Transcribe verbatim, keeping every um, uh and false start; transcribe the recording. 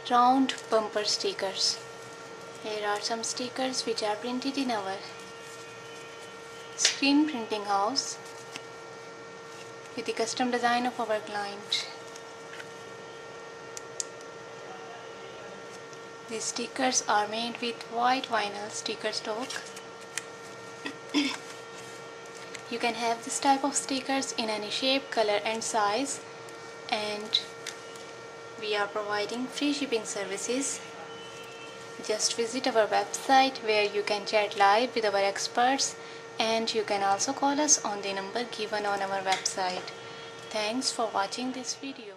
round bumper stickers. Here are some stickers which are printed in our screen printing house with the custom design of our client. These stickers are made with white vinyl sticker stock. You can have this type of stickers in any shape, color and size, and we are providing free shipping services. Just visit our website where you can chat live with our experts, and you can also call us on the number given on our website. Thanks for watching this video.